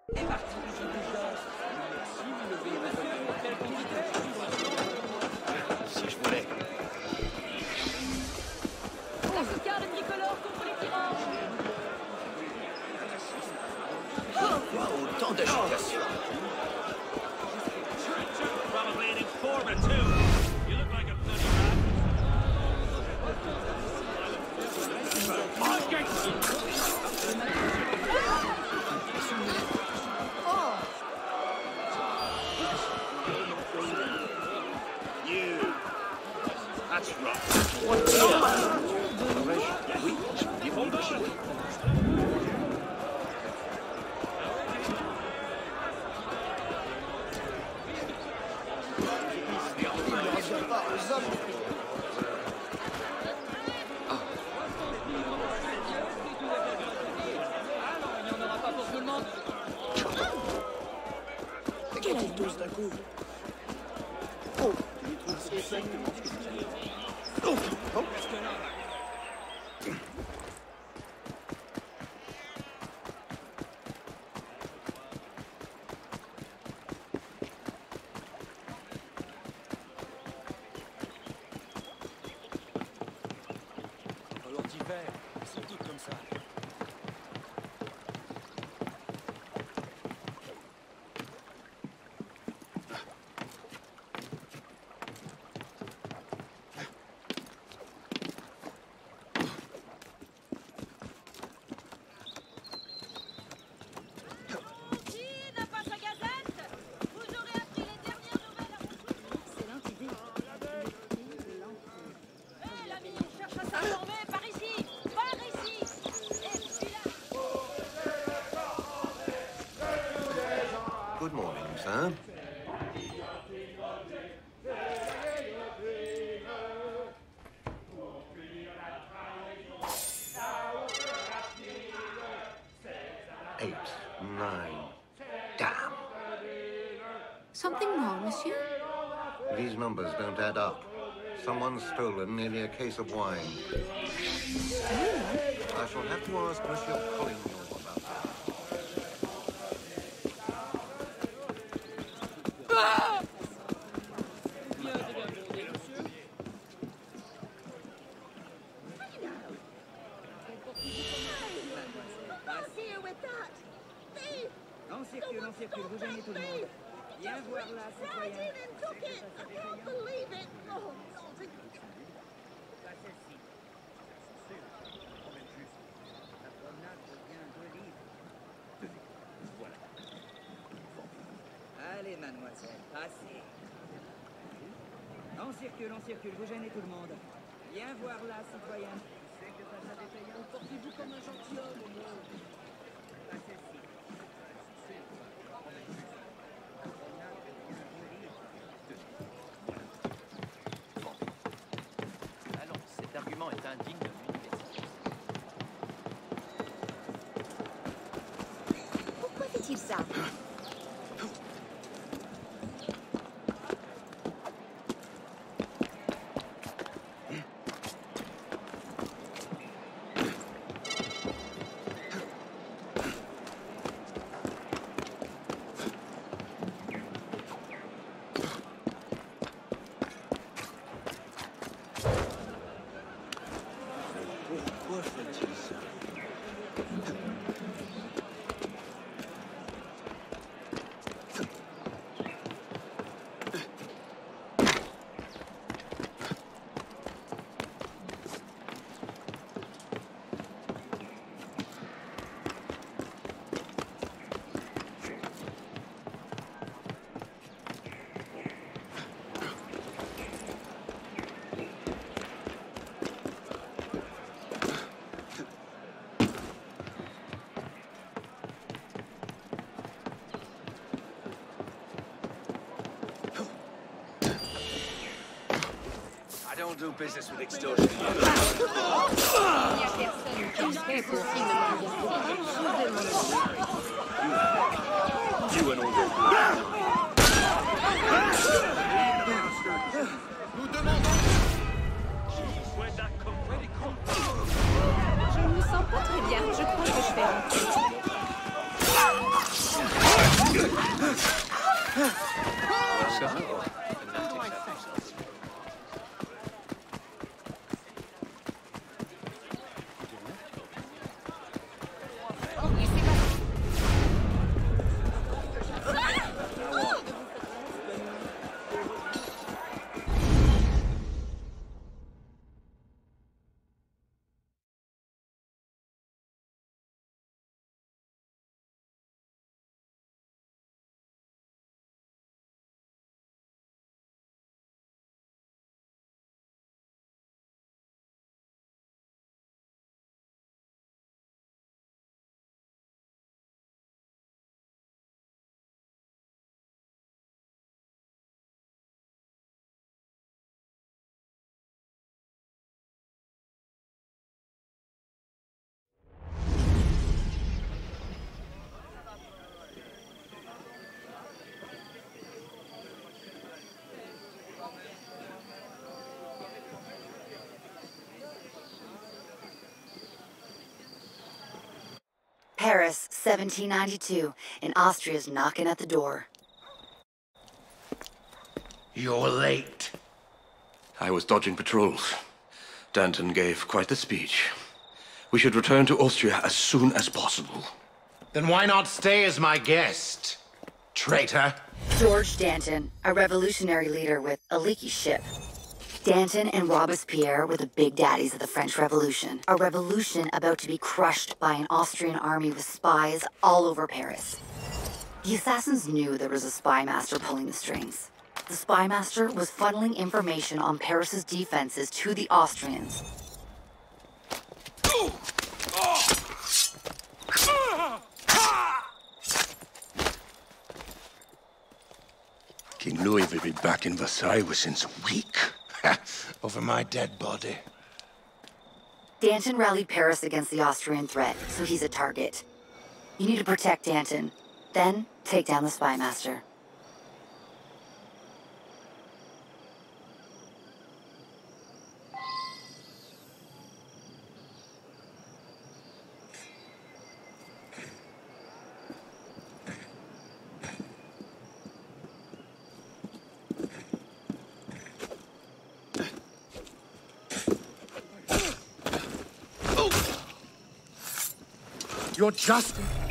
Si je voulais. La lucarne tricolore contre les tyrans. Pourquoi autant d'agitation? Probably an informant too. You look like a bloody You. That's right. Oui, je vous dis bon marché. Quelle altose d'un coup. Oh, il trouve exactement ce que vous avez. Oh, oh. Alors d'hiver, ils sont tous comme ça. N'a pas sa gazette. Vous aurez appris les dernières nouvelles à votre tour. Excellente idée. Hé, l'ami, cherche à s'informer. Par ici. Par ici. Et puis là. Good morning, sir. Eight, nine. Damn. Something wrong, monsieur? These numbers don't add up. Someone's stolen nearly a case of wine. I shall have to ask Monsieur Collingwood about that. Non circule, vous gênez tout le monde. Viens voir là, citoyen. Pas celle-ci. La promenade devient 2 livres. Voilà. Allez, mademoiselle, passez. On circule, vous gênez tout le monde. Viens voir là, citoyen. C'est que face à des payants, portez-vous comme un gentilhomme, au moins. Pas celle-ci. Allons, cet argument est indigne de l'université. Pourquoi fait-il ça? Pourquoi fait-il ça? I don't do business with extortion. Il n'y a personne qui serait possiblement You and all your Nous demandons... Where'd that come from? Je ne me sens pas très bien. Je crois que je vais rentrer. Paris, 1792, and Austria's knocking at the door. You're late. I was dodging patrols. Danton gave quite the speech. We should return to Austria as soon as possible. Then why not stay as my guest, traitor? George Danton, a revolutionary leader with a leaky ship. Danton and Robespierre were the big daddies of the French Revolution. A revolution about to be crushed by an Austrian army with spies all over Paris. The assassins knew there was a spy master pulling the strings. The spy master was funneling information on Paris's defenses to the Austrians. King Louis will be back in Versailles within a week. Over my dead body. Danton rallied Paris against the Austrian threat, so he's a target. You need to protect Danton, then take down the spy master. You're just...